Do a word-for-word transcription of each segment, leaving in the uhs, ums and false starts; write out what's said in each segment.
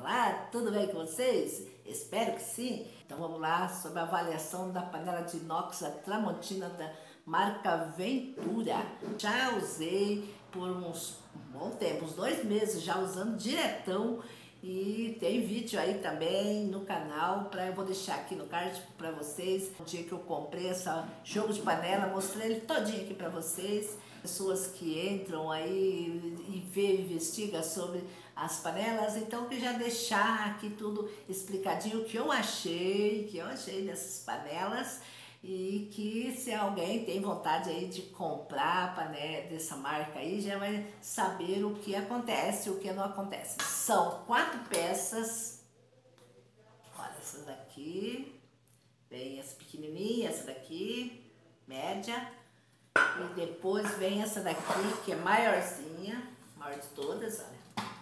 Olá, tudo bem com vocês? Espero que sim. Então vamos lá sobre a avaliação da panela de inox a Tramontina da marca Ventura. Já usei por uns um bom tempo, uns dois meses já usando diretão, e tem vídeo aí também no canal, pra, eu vou deixar aqui no card para vocês. O dia que eu comprei esse jogo de panela, mostrei ele todinho aqui para vocês. Pessoas que entram aí e vê, investiga sobre as panelas, então eu queria já deixar aqui tudo explicadinho o que eu achei, que eu achei dessas panelas, e que se alguém tem vontade aí de comprar panela dessa marca aí, já vai saber o que acontece e o que não acontece. São quatro peças, olha essas daqui, vem essa pequenininha, essa daqui, média, e depois vem essa daqui que é maiorzinha, maior de todas, olha.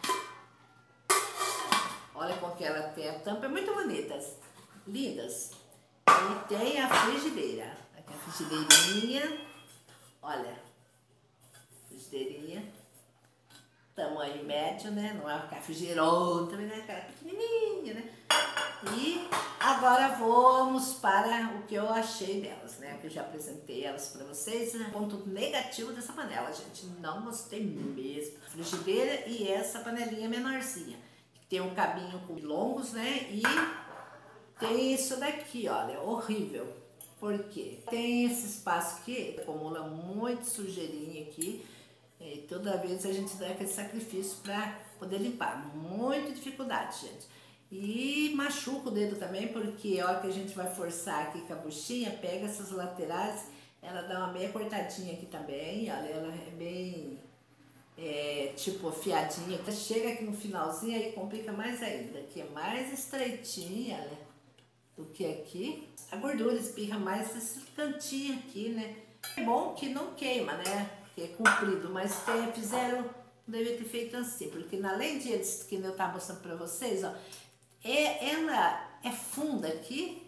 Olha como que ela tem a tampa, é muito bonitas, lindas. E tem a frigideira, aqui a frigideirinha, olha, frigideirinha, tamanho médio, né, não é aquela frigideirona, também não é aquela pequenininha, né. E agora vamos para o que eu achei delas, né, que eu já apresentei elas para vocês, né. Ponto negativo dessa panela, gente, não gostei mesmo. Frigideira e essa panelinha menorzinha, que tem um cabinho com longos, né, e tem isso daqui, olha, horrível. Por quê? Tem esse espaço aqui, acumula muito sujeirinha aqui, e toda vez a gente dá aquele sacrifício para poder limpar. Muita dificuldade, gente. E machuca o dedo também, porque a hora que a gente vai forçar aqui com a buchinha, pega essas laterais, ela dá uma meia cortadinha aqui também, olha, ela é bem, é, tipo, afiadinha. Chega aqui no finalzinho, aí complica mais ainda, aqui é mais estreitinha, olha, do que aqui. A gordura espirra mais nesse cantinho aqui, né? É bom que não queima, né? Porque é comprido, mas tem, fizeram, devia ter feito assim, porque além de eles, que eu tava mostrando pra vocês, ó, é, ela é funda aqui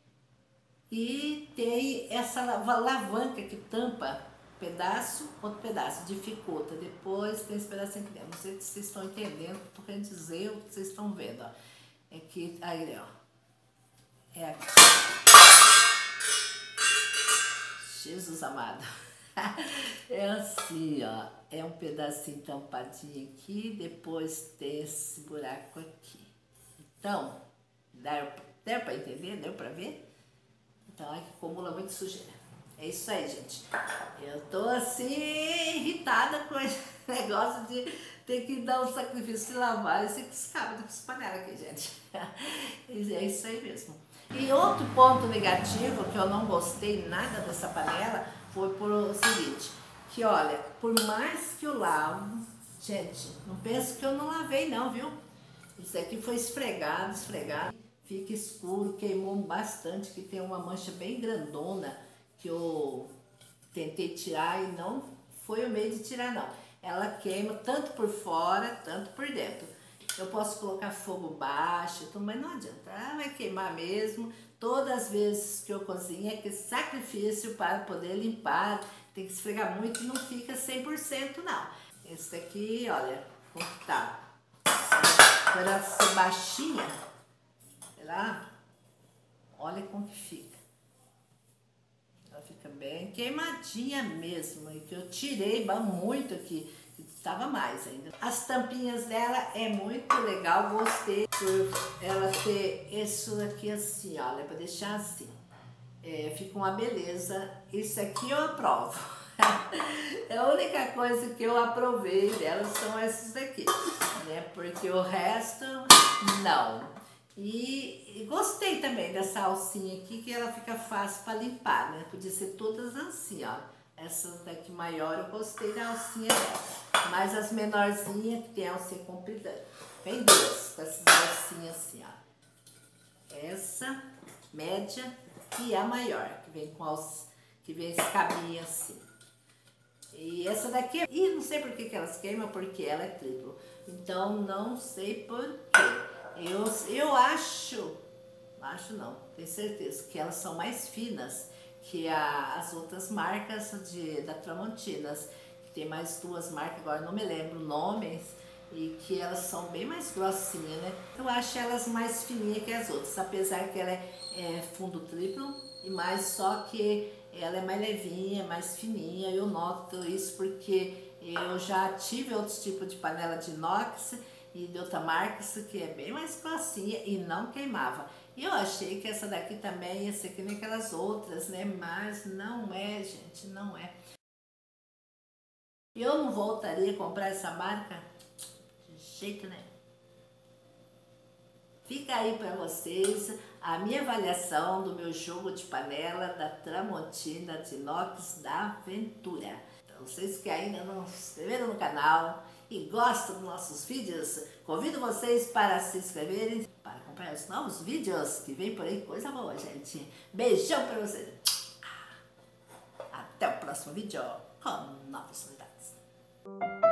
e tem essa alavanca que tampa pedaço, outro pedaço, dificulta. Depois tem esse pedacinho aqui dentro. Não sei se vocês estão entendendo o que eu tô querendo dizer, o que vocês estão vendo, ó. É que, aí, ó. É aqui. Jesus amado. É assim, ó. É um pedacinho tampadinho aqui, depois tem esse buraco aqui. Então, deu, deu pra entender? Deu pra ver? Então, é que acumula muito sujeira. É isso aí, gente. Eu tô assim, irritada com esse negócio de ter que dar um sacrifício de lavar esse escapa dessa panela aqui, gente. É isso aí mesmo. E outro ponto negativo que eu não gostei nada dessa panela foi por o seguinte, que olha, por mais que eu lavo, gente, não penso que eu não lavei não, viu? Isso aqui foi esfregado, esfregado, fica escuro, queimou bastante, que tem uma mancha bem grandona que eu tentei tirar e não foi o meio de tirar não. Ela queima tanto por fora, tanto por dentro. Eu posso colocar fogo baixo, mas não adianta, ah, vai queimar mesmo. Todas as vezes que eu cozinho é que sacrifício para poder limpar, tem que esfregar muito e não fica cem por cento não. Esse daqui, olha, como que tá. Para ser baixinha, sei lá, olha como que fica. Ela fica bem queimadinha mesmo, e que eu tirei muito aqui, estava mais ainda. As tampinhas dela é muito legal, gostei por ela ter isso aqui assim, olha, para deixar assim. É, fica uma beleza. Isso aqui eu aprovo. A única coisa que eu aprovei delas são essas daqui, né? Porque o resto, não. E, e gostei também dessa alcinha aqui, que ela fica fácil para limpar, né? Podia ser todas assim, ó. Essas daqui maior, eu gostei da alcinha dela. Mas as menorzinhas, que tem alcinha comprida, vem duas, com essas alcinhas assim, ó. Essa, média, e a maior, que vem com alça, que vem esse cabinho assim. E essa daqui, e não sei por que que elas queimam, porque ela é triplo. Então, não sei por quê. Eu, eu acho, acho não, tenho certeza, que elas são mais finas que a, as outras marcas de, da Tramontinas. Que tem mais duas marcas, agora não me lembro nomes, e que elas são bem mais grossinhas, né? Eu acho elas mais fininhas que as outras, apesar que ela é, é fundo triplo, e mais só que ela é mais levinha, mais fininha. Eu noto isso porque eu já tive outros tipos de panela de inox e de outra marca que é bem mais grossinha e não queimava. E eu achei que essa daqui também ia ser que nem aquelas outras, né? Mas não é, gente, não é. Eu não voltaria a comprar essa marca de jeito nenhum. Fica aí para vocês a minha avaliação do meu jogo de panela da Tramontina de inox da Ventura. Então, vocês que ainda não se inscreveram no canal e gostam dos nossos vídeos, convido vocês para se inscreverem para acompanhar os novos vídeos que vem por aí, coisa boa, gente. Beijão para vocês. Até o próximo vídeo com novas novidades.